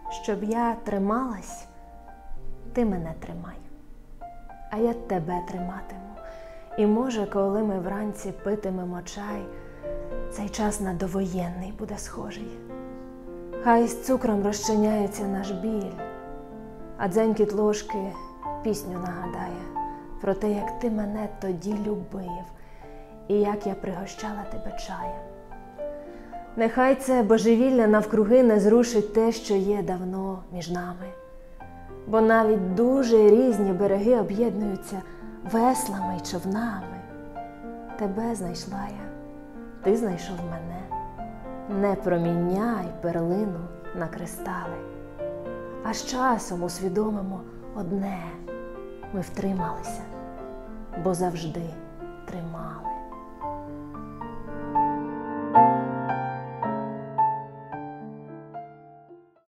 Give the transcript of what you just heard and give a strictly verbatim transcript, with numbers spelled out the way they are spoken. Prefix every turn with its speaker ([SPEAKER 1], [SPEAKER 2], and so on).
[SPEAKER 1] щоб я трималась, ти мене тримай, а я тебе триматиму. І може, коли ми вранці питимемо чай, цей час на довоєнний буде схожий. Хай з цукром розчиняється наш біль, а дзенькіт ложки пісню нагадає про те, як ти мене тоді любив і як я пригощала тебе чаєм. Нехай це божевілля навкруги не зрушить те, що є давно між нами, бо навіть дуже різні береги об'єднуються веслами й човнами. Тебе знайшла я, ти знайшов мене. Не проміняй перлину на кристали, а з часом усвідомимо одне: ми втрималися, бо завжди тримали.